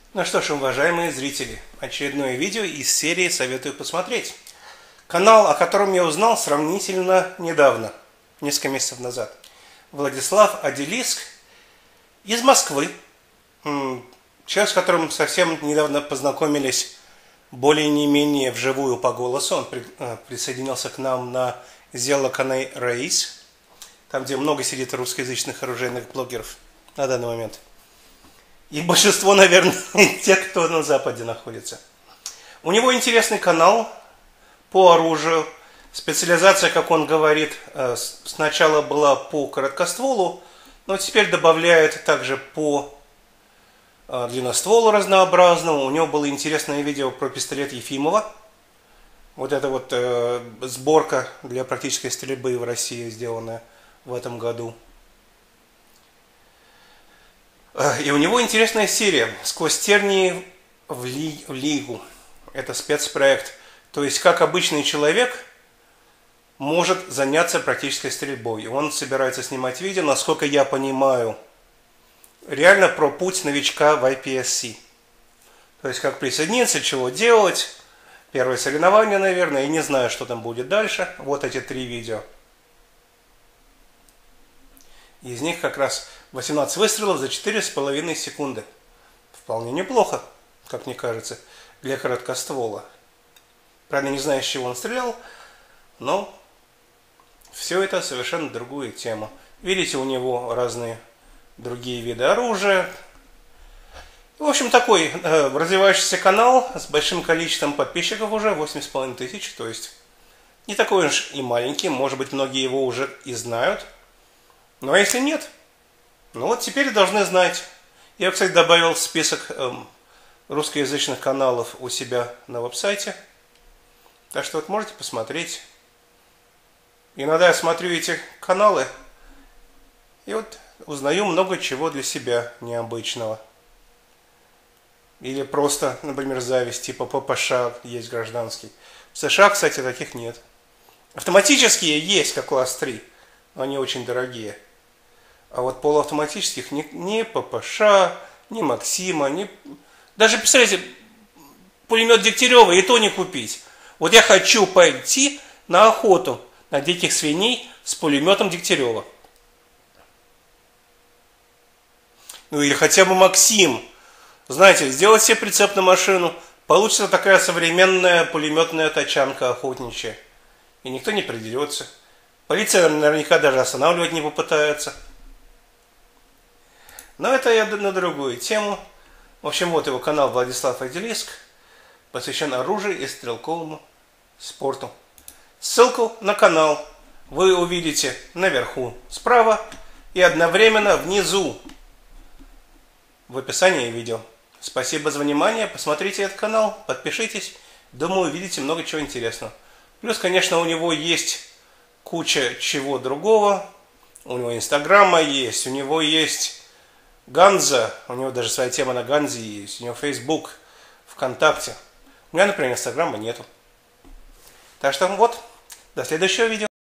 Ну что ж, уважаемые зрители, очередное видео из серии «Советую посмотреть». Канал, о котором я узнал сравнительно недавно, несколько месяцев назад. Владислав Аделиск из Москвы. Человек, с которым совсем недавно познакомились более-не-менее вживую по голосу. Он присоединился к нам на Зелоканей Рейс, там, где много сидит русскоязычных оружейных блогеров на данный момент. И большинство, наверное, тех, кто на Западе находится. У него интересный канал по оружию. Специализация, как он говорит, сначала была по короткостволу, но теперь добавляет также по длинностволу разнообразному. У него было интересное видео про пистолет Ефимова. Вот это вот сборка для практической стрельбы в России, сделанная в этом году. И у него интересная серия «Сквозь тернии в Лигу». Это спецпроект. То есть, как обычный человек может заняться практической стрельбой. И он собирается снимать видео, насколько я понимаю, реально про путь новичка в IPSC. То есть, как присоединиться, чего делать. Первое соревнование, наверное. И не знаю, что там будет дальше. Вот эти 3 видео. Из них как раз 18 выстрелов за 4,5 секунды. Вполне неплохо, как мне кажется, для короткоствола. Правда, не знаю, с чего он стрелял, но все это совершенно другую тему. Видите, у него разные другие виды оружия. В общем, такой развивающийся канал с большим количеством подписчиков уже, 8,5 тысяч, то есть не такой уж и маленький, может быть, многие его уже и знают. Ну а если нет, ну вот теперь должны знать. Я, кстати, добавил в список русскоязычных каналов у себя на веб-сайте. Так что вот можете посмотреть. Иногда я смотрю эти каналы и вот узнаю много чего для себя необычного. Или просто, например, зависть, типа ППШ есть гражданский. В США, кстати, таких нет. Автоматические есть, как класс 3, но они очень дорогие. А вот полуавтоматических ни ППШ, ни Максима, даже, представляете, пулемет Дегтярева и то не купить. Вот я хочу пойти на охоту на диких свиней с пулеметом Дегтярева. Ну или хотя бы Максим. Знаете, сделать себе прицеп на машину, получится такая современная пулеметная тачанка охотничья. И никто не придерется. Полиция наверняка даже останавливать не попытается. Но это я на другую тему. В общем, вот его канал Владислав Аделиск, посвящен оружию и стрелковому спорту. Ссылку на канал вы увидите наверху справа и одновременно внизу в описании видео. Спасибо за внимание, посмотрите этот канал, подпишитесь. Думаю, увидите много чего интересного. Плюс, конечно, у него есть куча чего другого. У него инстаграма есть, у него есть Ганза, у него даже своя тема на Ганзе есть, у него Facebook, ВКонтакте. У меня, например, инстаграма нету. Так что вот, до следующего видео.